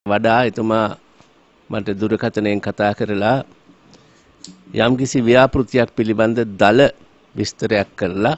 වඩා එතුමා මට දුරකථනයෙන් කතා කරලා යම්කිසි ව්‍යාපෘතියක් පිළිබඳ දල විස්තරයක් කරලා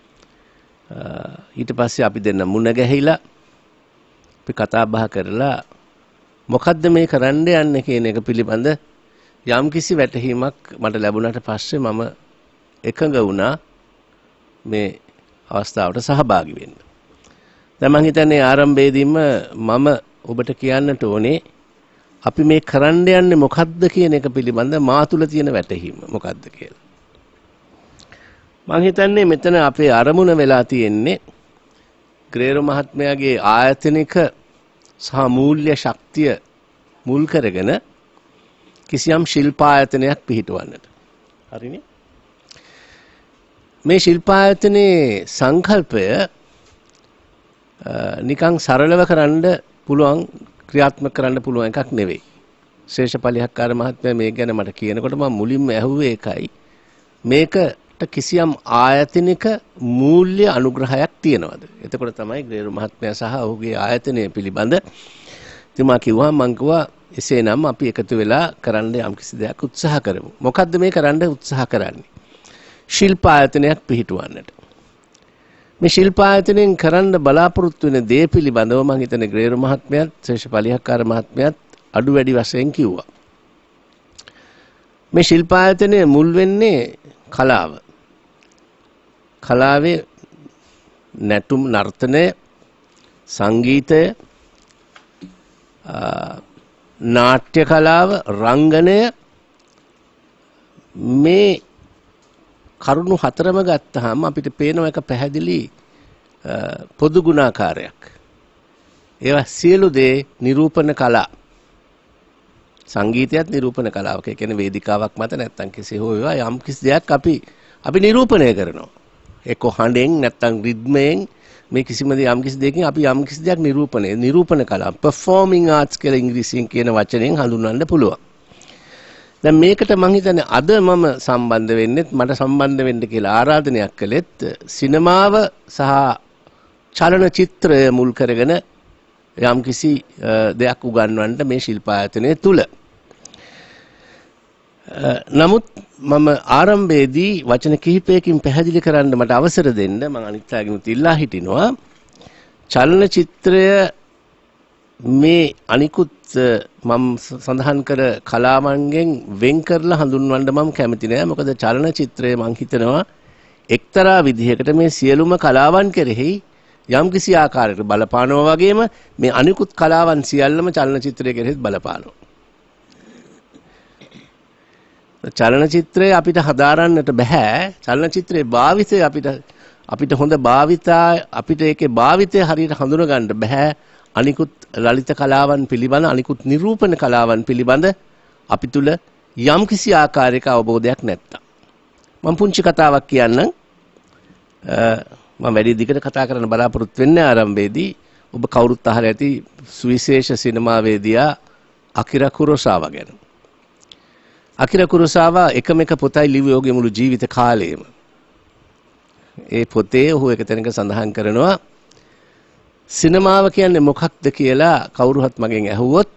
ඊට පස්සේ අපි දෙන්න මුණ ගැහිලා අපි කතා බහ කරලා මොකද්ද මේ කරන්න යන්නේ කියන එක පිළිබඳ යම්කිසි වැටහීමක් මට ලැබුණාට පස්සේ මම එකඟ වුණා මේ අවස්ථාවට සහභාගී වෙන්න. දැන් මම හිතන්නේ ආරම්භයේදීම මම ඔබට කියන්නට ඕනේ අපි මේ කරන්න යන්නේ මොකද්ද කියන එක පිළිබඳ මා තුළ තියෙන වැටහීම මොකද්ද කියලා. මම හිතන්නේ මෙතන අපේ අරමුණ වෙලා තියෙන්නේ ග්‍රේරෝ මහත්මයාගේ ආයතනික සහ මූල්‍ය ශක්තිය මුල් කරගෙන කිසියම් ශිල්පායතනයක් පිහිටවන්නට. හරිනේ? මේ ශිල්පායතනයේ සංකල්පය නිකන් සරලව කරන්න පුළුවන් ක්‍රියාත්මක කරන්න පුළුවන් එකක් නෙවෙයි. ශේෂපලිහක්කාර මහත්මයා මේ ගැන මට කියනකොට මම මුලින්ම ඇහුවේ ඒකයි. මේකට කිසියම් ආයතනික මූල්‍ය අනුග්‍රහයක් තියනවද? එතකොට තමයි ග්‍රේරෝ මහත්මයා සහ ඔහුගේ ආයතනය පිළිබඳ එතුමා කිව්වා මං කිව්වා එසේනම් අපි එකතු වෙලා කරන්න යම්කිසි දෙයක් උත්සාහ කරමු. මොකද්ද මේ කරන්න උත්සාහ කරන්නේ? ශිල්පායතනයක් පිහිටවන්නට. මේ ශිල්පායතනයෙන් කරන්න බලාපොරොත්තු වෙන දේ පිළිබඳව මම හිතන්නේ ග්‍රේරෝ මහත්මයාත් ශේෂපලිහක්කාර මහත්මයාත් අඩු වැඩි වශයෙන් කිව්වා. මේ ශිල්පායතනයේ මුල් වෙන්නේ කලාව. කලාවේ නැටුම් නර්තනය, සංගීතය, නාට්‍ය කලාව, රංගනය මේ කරුණු හතරම ගත්තාම අපිට පේන එක පැහැදිලි පොදු ගුණාකාරයක්. ඒවා සියලු දේ නිරූපණ කලා. සංගීතයත් නිරූපණ කලාවක්. ඒ කියන්නේ වේදිකාවක් මත නැත්තම් කෙසේ හෝ ඒවා යම් කිසි දෙයක් අපි නිරූපණය කරනවා. එක්ක හඬෙන් නැත්තම් රිද්මයෙන් මේ කිසිම යම් කිසි දෙයකින් අපි යම් කිසි දෙයක් නිරූපණ කලාව. performing arts කියලා ඉංග්‍රීසියෙන් කියන වචනයෙන් හඳුන්වන්න පුළුවන්. දැන් මේකට මම හිතන්නේ අද මම සම්බන්ධ වෙන්නෙත් මට සම්බන්ධ වෙන්න කියලා ආරාධනයක් කළෙත් සිනමාව සහ චලනචිත්‍රය මුල් කරගෙන යම්කිසි දෙයක් උගන්වන්න මේ ශිල්පායතනය තුල. නමුත් මම ආරම්භයේදී වචන කිහිපයකින් පැහැදිලි කරන්න මට අවසර දෙන්න මම අනිත්‍යගෙනුත් ඉල්ලා හිටිනවා. චලනචිත්‍රය මේ අනිකුත් මම සඳහන් කර කලාවන්ගෙන් වෙන් කරලා හඳුන්වන්න මම කැමති නෑ. මොකද චලනචිත්‍රය මම හිතනවා එක්තරා විදිහකට මේ සියලුම කලාවන් කෙරෙහි යම්කිසි ආකාරයකට බලපානවා වගේම මේ අනිකුත් කලාවන් සියල්ලම චලනචිත්‍රය කෙරෙහිත් බලපානවා. චලනචිත්‍රය අපිට හදාරන්නට බෑ. චලනචිත්‍රයේ භාවිතය අපිට හොඳ භාවිතා අපිට ඒකේ භාවිතය හරියට හඳුන ගන්න බෑ. අනිකුත් ලලිත කලාවන් පිළිබඳ අනිකුත් නිරූපණ කලාවන් පිළිබඳ අපි තුල යම්කිසි ආකාරයක අවබෝධයක් නැත්තම්. මම පුංචි කතාවක් කියන්නම්. මම වැඩි දිගට කතා කරන්න බලාපොරොත්තු වෙන්නේ ආරම්භයේදී. ඔබ කවුරුත් අහලා ඇති සුවිශේෂ සිනමාවේදියා අකිරා කුරොසාවා ගැන. අකිරා කුරොසාවා එකම එක පොතයි ලිව්වේ ඔහුගේ මුළු ජීවිත කාලයේම. ඒ පොතේ ඔහු එක තැනක සඳහන් කරනවා සිනමාව කියන්නේ මොකක්ද කියලා කවුරුහත් මගෙන් ඇහුවොත්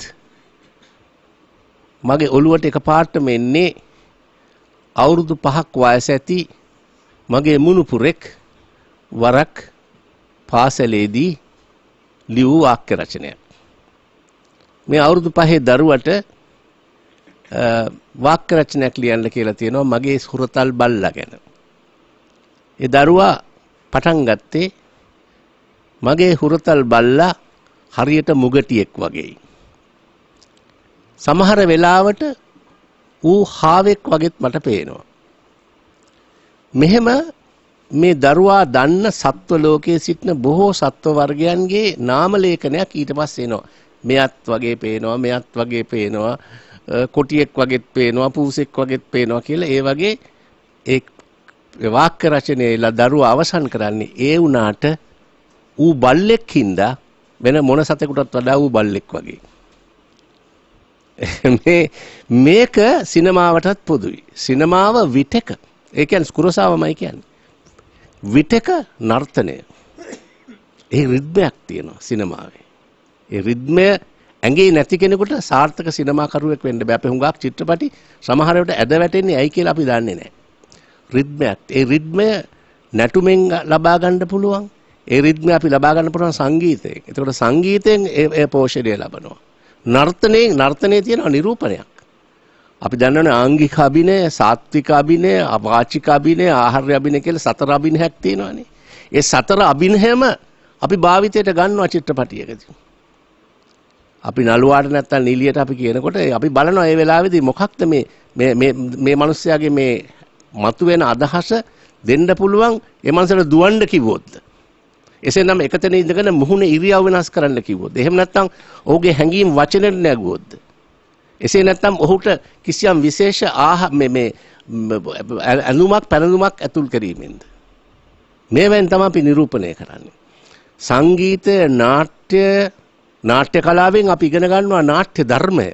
මගේ ඔළුවට එකපාරටම එන්නේ අවුරුදු 5ක් වයස ඇති මගේ මුණුපුරෙක් වරක් පාසලේදී ලිව් වාක්‍ය රචනයක්. මේ අවුරුදු 5 දරුවට වාක්‍ය රචනයක් ලියන්න කියලා තියෙනවා මගේ හුරතල් බල්ලා ගැන. ඒ දරුවා පටන් ගත්තේ මගේ හුරතල් බල්ලා හරියට මුගටියෙක් වගේ. සමහර වෙලාවට ඌ හාවෙක් වගේත් මට පේනවා. මෙහෙම මේ දරුවා දන්න සත්ව ලෝකයේ සිටින බොහෝ සත්ව වර්ගයන්ගේ නාම ලේඛනයක් ඊට පස්සේ එනවා. මෙයත් වගේ පේනවා, මෙයත් වගේ පේනවා, කොටියෙක් වගේත් පේනවා, පූසෙක් වගේත් පේනවා කියලා ඒ වගේ ඒ වාක්‍ය රචනයේලා දරුවා අවසන් කරන්නේ ඒ වුණාට ඌ බල්ලෙක් හින්දා වෙන මොන සතෙකුටත් වඩා ඌ බල්ලෙක් වගේ. මේක සිනමාවටත් පොදුයි. සිනමාව විටක. ඒ කියන්නේ කුරොසාවමයි කියන්නේ. විටක නර්තනය. ඒ රිද්මයක් තියෙනවා සිනමාවේ. ඒ රිද්මය ඇඟේ නැති කෙනෙකුට සාර්ථක සිනමාකරුවෙක් වෙන්න බෑ. අපි හුඟක් චිත්‍රපටි සමහර වෙලට ඇද වැටෙන්නේ ඇයි කියලා අපි දන්නේ නැහැ. රිද්මයක්. ඒ රිද්මය නැටුමෙන් ලබා ගන්න පුළුවන්. ඒ රිද්මය අපි ලබා ගන්න පුළුවන් සංගීතයෙන්. එතකොට සංගීතයෙන් ඒ පෝෂණය ලබනවා. නර්තනයේ තියෙන නිරූපණයක්. අපි දන්නවනේ ආංගික අභිනය, සාත්වික අභිනය, වාචික අභිනය, ආහාර අභිනය කියලා 4 අභිනයක් තියෙනවානේ. ඒ 4 අභිනයම අපි භාවිතයට ගන්නවා චිත්‍රපටියකදී. අපි නළුවාට නැත්තම් නිලියට අපි කියනකොට අපි බලනවා මේ වෙලාවේදී මොකක්ද මේ මිනිස්යාගේ මේ මතුවෙන අදහස දෙන්න පුළුවන් ඒ මනසට දුවන්න කිව්වොත්. එසේ නම් එකතැන ඉඳගෙන මුහුණේ ඉරියව් වෙනස් කරන්න කිව්වොත්. එහෙම නැත්තම් ඔහුගේ හැඟීම් වචනෙට නැගුවොත්. එසේ නැත්තම් ඔහුට කිසියම් විශේෂ ඇඳුමක් පැනඳුමක් ඇතුල් කිරීමෙන්ද. මේවෙන් තමයි අපි නිරූපණය කරන්නේ. සංගීතය, නාට්‍ය කලාවෙන් අපි ඉගෙන ගන්නවා නාට්‍ය ධර්මය.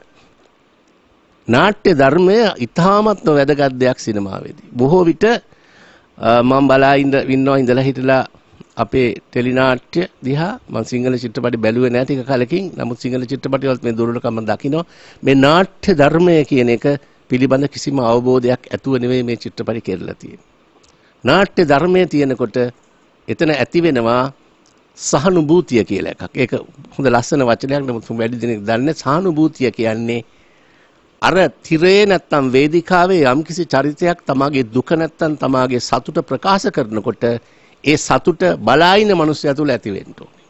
නාට්‍ය ධර්මය ඉතාමත්ම වැදගත් දෙයක් සිනමාවේදී. බොහෝ විට මම බලා ඉඳලා හිටලා අපේ ටෙලිනාට්‍ය දිහා මම සිංහල චිත්‍රපටි බැලුවේ නැති එක කලකින්. නමුත් සිංහල චිත්‍රපටි වලත් මේ දුර්වලකම දකිනවා. මේ නාට්‍ය ධර්මය කියන එක පිළිබඳ කිසිම අවබෝධයක් ඇතුව නෙවෙයි මේ චිත්‍රපටි කෙරලා තියෙන්නේ. නාට්‍ය ධර්මයේ තියෙනකොට එතන ඇති වෙනවා සහනුභූතිය කියලා එකක්. ඒක හොඳ ලස්සන වචනයක්. නමුත් වැඩි දෙනෙක් දන්නේ සහනුභූතිය කියන්නේ අර තිරේ නැත්තම් වේදිකාවේ යම්කිසි චරිතයක් තමාගේ දුක නැත්තම් තමාගේ සතුට ප්‍රකාශ කරනකොට ඒ සතුට බලායින මිනිස්සයා තුළ ඇති වෙන්න ඕනේ.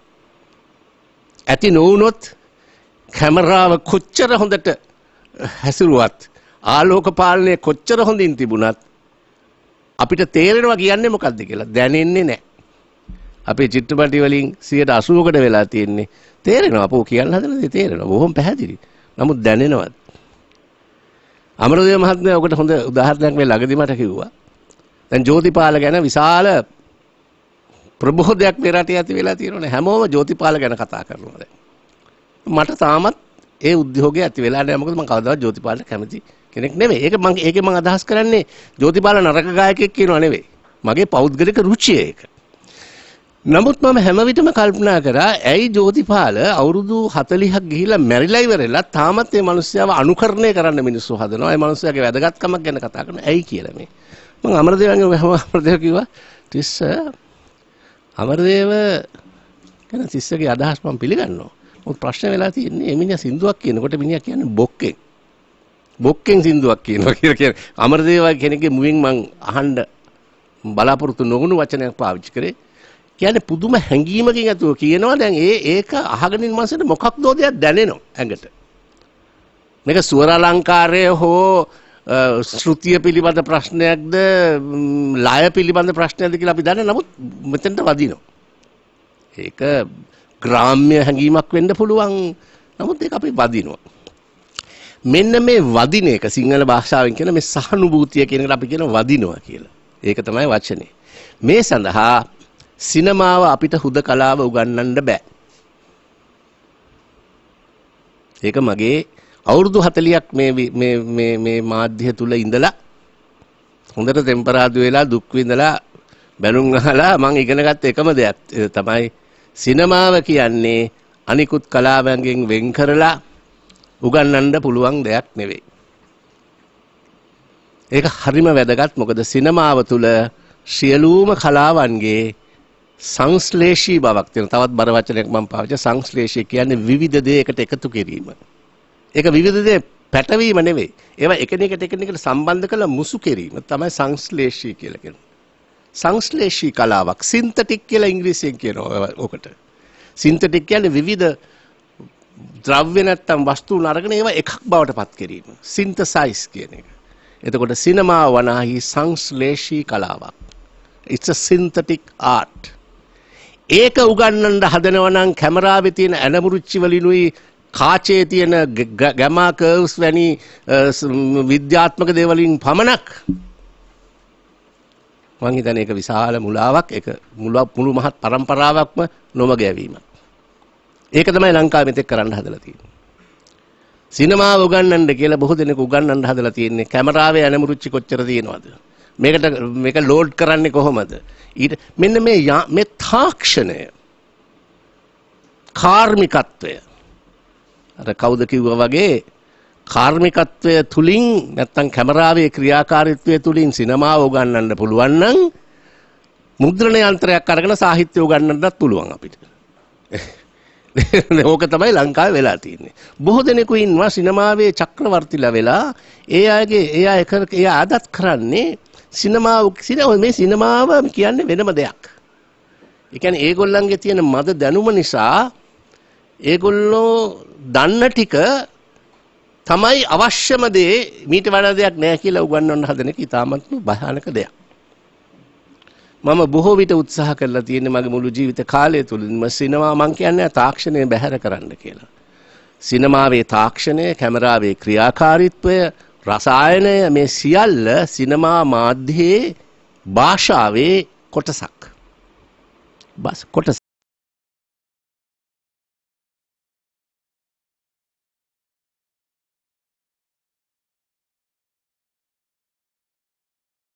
ඇති නොවුනොත් කැමරාව කොච්චර හොඳට හැසිරුවත් ආලෝක පාලනය කොච්චර හොඳින් තිබුණත් අපිට තේරෙනවා කියන්නේ මොකක්ද කියලා දැනෙන්නේ නැහැ. අපේ චිත්‍රපටි වලින් 80%කට වෙලා තියෙන්නේ තේරෙනවා. අපෝ කියන්න හදන දේ තේරෙනවා. බොහොම පැහැදිලි. නමුත් දැනෙනවත්. අමරදේව මහත්මයා ඔකට හොඳ උදාහරණයක් මේ ළඟදි මට කිව්වා. දැන් ජෝතිපාල ගැන විශාල ප්‍රබෝධයක් මේ රටේ ඇති වෙලා තියෙනවනේ. හැමෝම ජෝතිපාල ගැන කතා කරනවා දැන්. මට තාමත් ඒ උද්‍යෝගය ඇති වෙලා නැහැ. මොකද මම කවදාවත් ජෝතිපාලට කැමති කෙනෙක් නෙමෙයි. ඒකේ මම අදහස් කරන්නේ ජෝතිපාල නරක ගායකයෙක් කියනවා නෙවෙයි. මගේ පෞද්ගලික රුචිය ඒක. නමුත් මම හැම විටම කල්පනා කරා ඇයි ජෝතිපාල අවුරුදු 40ක් ගිහිලා මැරිලා ඉවරලා තාමත් මේ මිනිස්යාව අනුකරණය කරන්න මිනිස්සු හදනවා. ඒ මිනිස්යාගේ වැදගත්කමක් ගැන කතා කරනවා. ඇයි කියලා මේ. මම අමරදේව කිව්වා තිස්ස අමරදේව ගැන තිස්සගේ අදහස් මම පිළිගන්නවා. මොකද ප්‍රශ්න වෙලා තියෙන්නේ මිනිහා සින්දුවක් කියනකොට මිනිහා කියන්නේ බොක්කෙන් සින්දුවක් කියනවා කියලා කියන්නේ. අමරදේව කෙනෙක්ගේ මුවින් මං අහන්න බලාපොරොත්තු නොවුණු වචනයක් පාවිච්චි කරේ. කියන්නේ පුදුම හැඟීමකින් අතුව කියනවා. දැන් ඒක අහගෙන ඉන්න මනසට මොකක්දෝ දෙයක් දැනෙනවා ඇඟට. මේක ස්වර අලංකාරය හෝ ශ්‍රුතිය පිළිබඳ ප්‍රශ්නයක්ද ලය පිළිබඳ ප්‍රශ්නයක්ද කියලා අපි දන්නේ. නමුත් මෙතෙන්ට වදිනවා. ඒක ග්‍රාම්‍ය හැඟීමක් වෙන්න පුළුවන්. නමුත් ඒක අපි වදිනවා. මෙන්න මේ වදින එක සිංහල භාෂාවෙන් කියන මේ සහනුභූතිය කියන එකට අපි කියන වදිනවා කියලා. ඒක තමයි වචනේ. මේ සඳහා සිනමාව අපිට හුදකලාව උගන්වන්න බෑ. ඒක මගේ අවුරුදු 40ක් මේ මාධ්‍ය තුල ඉඳලා හොඳට ටෙම්පරාදු වෙලා දුක් විඳලා බැලුම් අහලා මම ඉගෙන ගත්ත එකම දෙයක් තමයි සිනමාව කියන්නේ අනිකුත් කලාවන්ගෙන් වෙන් කරලා උගන්වන්න පුළුවන් දෙයක් නෙවෙයි. ඒක හරිම වැදගත්. මොකද සිනමාව තුල සියලුම කලාවන්ගේ සංශ්ලේෂී බවක් තියෙන. තවත් බර වචනයක් මම පාවිච්චි සංශ්ලේෂී කියන්නේ විවිධ දේයකට එකතු කිරීම. ඒක විවිධ දේ පැටවීම නෙවෙයි. ඒවා එකිනෙකට සම්බන්ධ කරලා මුසු කිරීම තමයි සංශ්ලේෂී කියලා කියන්නේ. සංශ්ලේෂී කලාවක් සින්තටික් කියලා ඉංග්‍රීසියෙන් කියනවා ඔකට. සින්තටික් කියන්නේ විවිධ ද්‍රව්‍ය නැත්තම් වස්තුන් අරගෙන ඒවා එකක් බවට පත් කිරීම. සින්තසයිස් කියන එක. එතකොට සිනමාව වනාහි සංශ්ලේෂී කලාවක්. It's a synthetic art. ඒක උගන්වන්න හදනවා නම් කැමරාවේ තියෙන ඇනමුරුච්චි වලිනුයි කාචයේ තියෙන ගැමා කර්ව්ස් වැනි විද්‍යාත්මක දේවලින් පමණක් මං හිතන්නේ ඒක විශාල මුලාවක්. ඒක මුළු මහත් පරම්පරාවක්ම නොමග යැවීමක්. ඒක තමයි ලංකාවේ මෙතෙක් කරන්න හදලා තියෙන්නේ. සිනමාව උගන්වන්න කියලා බොහෝ දෙනෙක් උගන්වන්න හදලා තියෙන්නේ කැමරාවේ ඇනමුරුච්චි කොච්චර තියෙනවද? මේක ලෝඩ් කරන්නේ කොහොමද? ඊට මෙන්න මේ තාක්ෂණය, කාර්මිකත්වය, අර කවුද කිව්වා වගේ කාර්මිකත්වය තුලින් නැත්තම් කැමරාවේ ක්‍රියාකාරීත්වය තුලින් සිනමාව උගන්වන්න පුළුවන් නම් මුද්‍රණ යන්ත්‍රයක් අරගෙන සාහිත්‍ය උගන්වන්නත් පුළුවන් අපිට. ඕක තමයි ලංකාවේ වෙලා තියෙන්නේ. බොහෝ දෙනෙකු ඉන්නවා සිනමාවේ චක්‍රවර්තිලා වෙලා ඒ ආදත් කරන්නේ මේ සිනමාව කියන්නේ වෙනම දෙයක්. ඒ කියන්නේ ඒගොල්ලන්ගේ තියෙන මද දැනුම නිසා ඒගොල්ලෝ දන්න ටික තමයි අවශ්‍යම දේ මීට වඩා දෙයක් නැහැ කියලා උගන්වන්න හදන එක ඉතාමත්ම භයානක දෙයක්. මම බොහෝ විට උත්සාහ කරලා තියෙන්නේ මගේ මුළු ජීවිත කාලය තුලින්ම සිනමා මං කියන්නේ තාක්ෂණය බැහැර කරන්න කියලා. සිනමාවේ තාක්ෂණය, කැමරාවේ ක්‍රියාකාරීත්වය, රසායනය මේ සියල්ල සිනමා මාධ්‍යයේ භාෂාවේ කොටසක්.